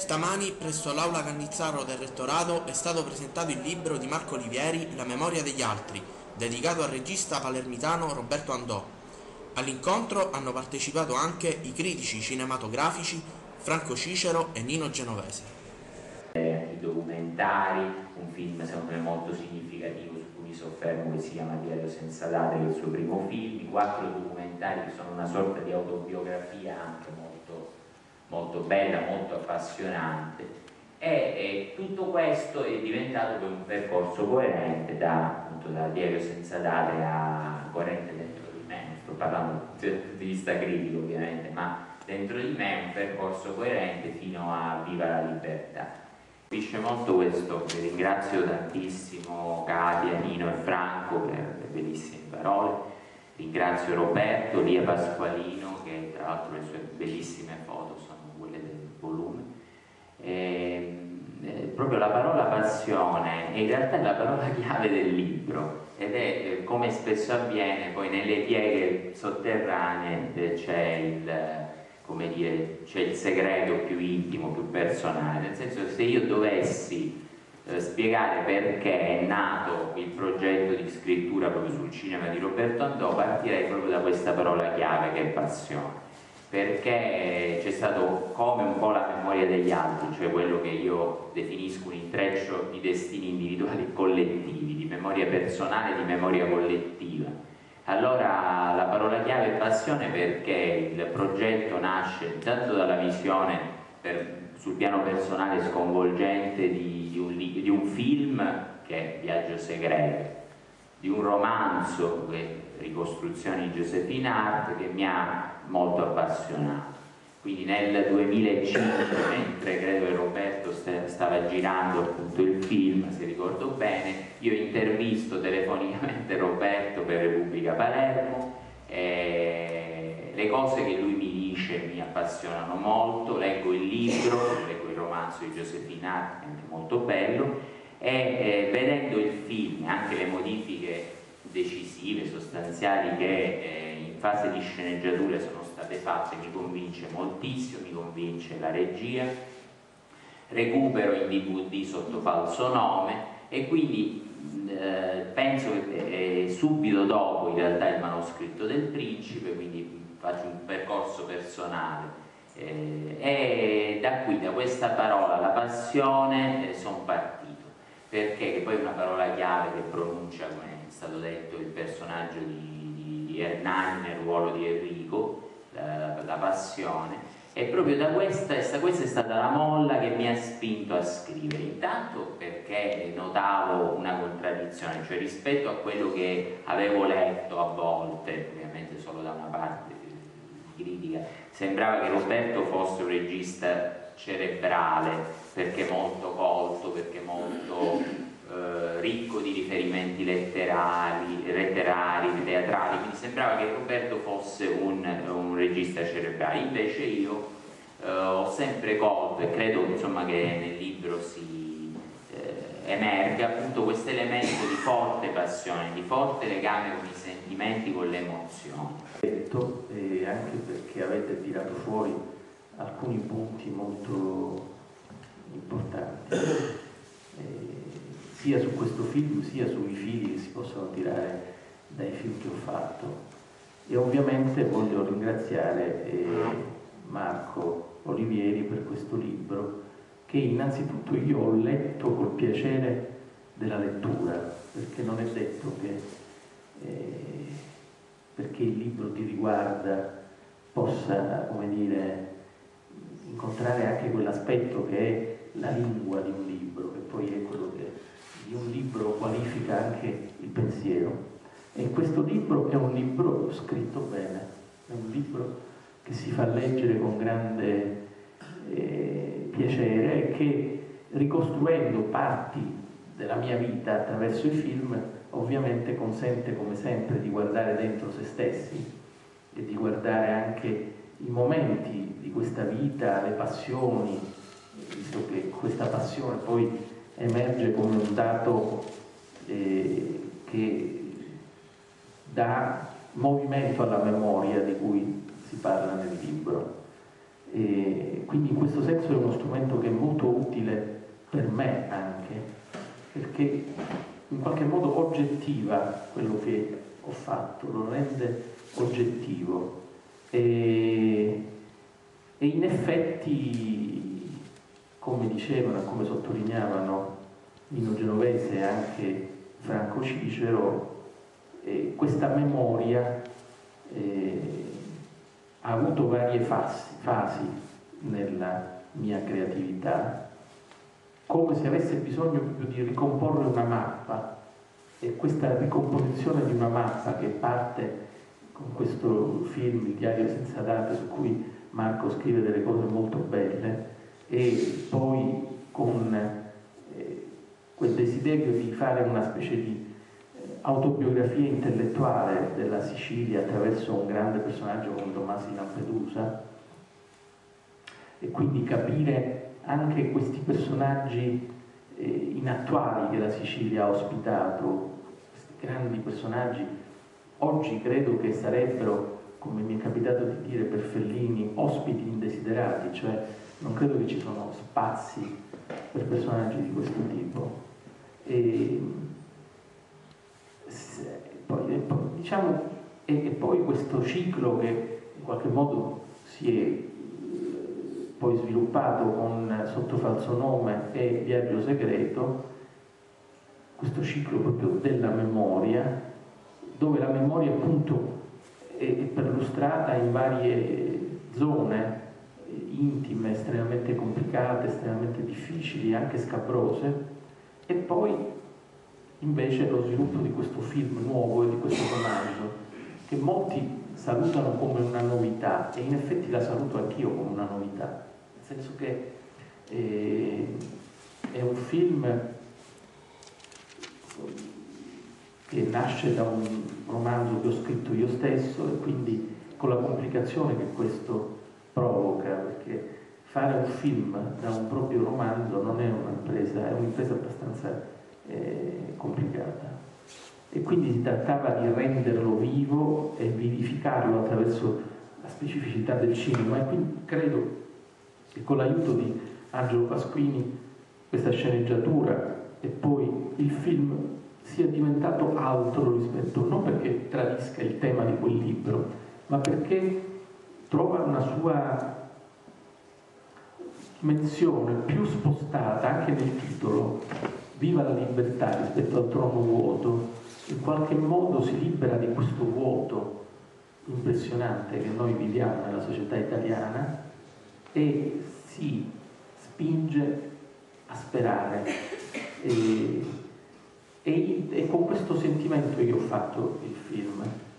Stamani, presso l'Aula Cannizzaro del Rettorato, è stato presentato il libro di Marco Olivieri La memoria degli altri, dedicato al regista palermitano Roberto Andò. All'incontro hanno partecipato anche i critici cinematografici Franco Cicero e Nino Genovese. I documentari, un film secondo me molto significativo su cui mi soffermo, che si chiama Diario senza date, che è il suo primo film, i 4 documentari che sono una sorta di autobiografia anche molto bella, molto appassionante, e tutto questo è diventato poi un percorso coerente da Diario senza date a coerente dentro di me, non sto parlando dal punto di vista critico ovviamente, ma dentro di me è un percorso coerente fino a Viva la libertà. Mi capisce molto questo, vi ringrazio tantissimo Katia, Nino e Franco per le bellissime parole, ringrazio Roberto, Lia Pasqualino, che tra l'altro le sue bellissime foto sono quelle del volume. Proprio la parola passione è in realtà la parola chiave del libro, ed è come spesso avviene poi nelle pieghe sotterranee c'è il segreto più intimo, più personale, nel senso che se io dovessi spiegare perché è nato il progetto di scrittura proprio sul cinema di Roberto Andò, partirei proprio da questa parola chiave che è passione, perché c'è stato come un po' la memoria degli altri, cioè quello che io definisco un intreccio di destini individuali e collettivi, di memoria personale e di memoria collettiva. Allora la parola chiave è passione, perché il progetto nasce tanto dalla visione sul piano personale sconvolgente di un film che è Viaggio segreto, di un romanzo Ricostruzioni di Josephine Hart, che mi ha molto appassionato. Quindi nel 2005, mentre credo che Roberto stava girando appunto il film, se ricordo bene, io intervisto telefonicamente Roberto per Repubblica Palermo, le cose che lui mi dice mi appassionano molto, leggo il libro, leggo il romanzo di Josephine Hart, che è molto bello, e vedendo il film, anche le modifiche decisive, sostanziali che in fase di sceneggiatura sono state fatte, mi convince moltissimo, mi convince la regia, recupero in DVD sotto falso nome e quindi penso che subito dopo in realtà il manoscritto del Principe, quindi faccio un percorso personale e da questa parola, la passione, sono partito, perché poi è una parola chiave che pronuncia, come è stato detto, il personaggio di Hernani nel ruolo di Enrico, la passione, e proprio da questa è stata la molla che mi ha spinto a scrivere, intanto perché notavo una contraddizione, cioè rispetto a quello che avevo letto a volte, ovviamente solo da una parte di critica, sembrava che Roberto fosse un regista cerebrale, perché molto colto, perché molto ricco di riferimenti letterari, teatrali, quindi sembrava che Roberto fosse un regista cerebrale. Invece io ho sempre colto, e credo insomma che nel libro si emerga appunto questo elemento di forte passione, di forte legame con i sentimenti, con le emozioni. E anche perché avete tirato fuori alcuni punti molto importanti, sia su questo film sia sui fili che si possono tirare dai film che ho fatto. E ovviamente voglio ringraziare Marco Olivieri per questo libro, che innanzitutto io ho letto col piacere della lettura, perché non è detto che perché il libro ti riguarda possa, come dire, incontrare anche quell'aspetto che è la lingua di un libro, che poi è quello che di un libro qualifica anche il pensiero. E questo libro è un libro scritto bene, è un libro che si fa leggere con grande piacere e che, ricostruendo parti della mia vita attraverso i film, ovviamente consente come sempre di guardare dentro se stessi e di guardare anche i momenti di questa vita, le passioni, visto che questa passione poi emerge come un dato che dà movimento alla memoria di cui si parla nel libro. Quindi in questo senso è uno strumento che è molto utile per me anche, perché in qualche modo oggettiva quello che ho fatto, lo rende oggettivo e in effetti, come dicevano e come sottolineavano Nino Genovese e anche Franco Cicero, questa memoria ha avuto varie fasi nella mia creatività, come se avesse bisogno proprio di ricomporre una mappa, e questa ricomposizione di una mappa che parte con questo film, Il diario senza date, su cui Marco scrive delle cose molto belle, e poi con quel desiderio di fare una specie di autobiografia intellettuale della Sicilia attraverso un grande personaggio come Tommaso di Lampedusa, e quindi capire anche questi personaggi inattuali che la Sicilia ha ospitato, questi grandi personaggi. Oggi credo che sarebbero, come mi è capitato di dire per Fellini, ospiti indesiderati, cioè non credo che ci sono spazi per personaggi di questo tipo. Poi questo ciclo che in qualche modo si è poi sviluppato con Sotto falso nome e Viaggio segreto, questo ciclo proprio della memoria, dove la memoria appunto è perlustrata in varie zone intime, estremamente complicate, estremamente difficili, anche scabrose, e poi invece lo sviluppo di questo film nuovo e di questo romanzo, che molti salutano come una novità, e in effetti la saluto anch'io come una novità, nel senso che è un film che nasce da un romanzo che ho scritto io stesso, e quindi con la complicazione che questo provoca, perché fare un film da un proprio romanzo non è un'impresa, è un'impresa abbastanza complicata, e quindi si trattava di renderlo vivo e vivificarlo attraverso la specificità del cinema, e quindi credo che con l'aiuto di Angelo Pasquini questa sceneggiatura e poi il film sia diventato altro rispetto, non perché tradisca il tema di quel libro, ma perché trova una sua dimensione più spostata anche nel titolo, Viva la libertà rispetto al trono vuoto. In qualche modo si libera di questo vuoto impressionante che noi viviamo nella società italiana e si spinge a sperare, e con questo sentimento io ho fatto il film.